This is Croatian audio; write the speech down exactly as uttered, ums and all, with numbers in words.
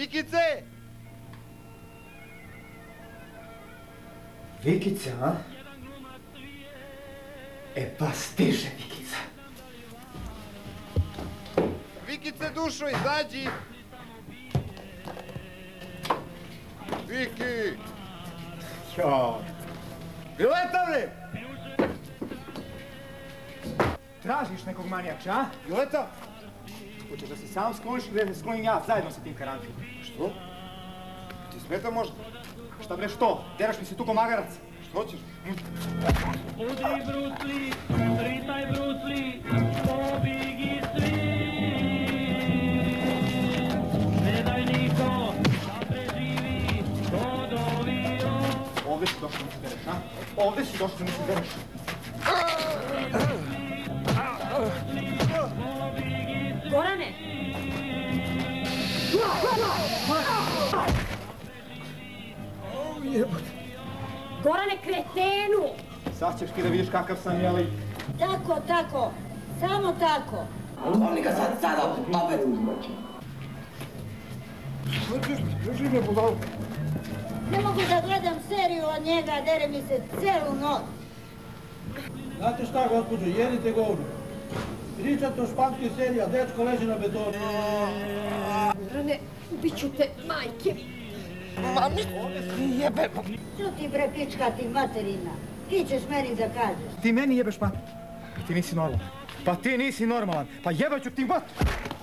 Vikice! Vikica, a? E pa stiže Vikica. Vikice, dušo, izađi! Viki! Jo. Violeta, bre! Tražiš nekog manijača, a? Violeta! Hoćeš da se sam skloniš ili da se sklonim ja zajedno sa tim karantinom? Što? Ti smeta možda? Šta bre što? Deraš mi se tu ko magarac. Što hoćeš? Udri Bruce Lee, ritaj Bruce Lee, pobigi svi. Ne daj niko da preživi, ko dovio. Ovdje si došao da mi se dereš, a? Ovdje si došao da mi se dereš. Gorane! Gorane, kretenu! Sad ćeš ti da vidiš kakav sam, jeli? Tako, tako. Samo tako. Oni ga sad, sad opet. Što ćeš? Drži me, budalu. Ne mogu da gledam seriju od njega, dere mi se celu noć. Znate šta, gospođo, jedite govno. Pričate o španskoj seriji, a dečko leži na betonu. Gorane, ubit ću te, majke. Mami, jebe! Što ti bre pička ti materina? Ti ćeš meni da kažeš. Ti meni jebeš mater. Ti nisi normalan. Pa ti nisi normalan. Pa jebaću ti mater.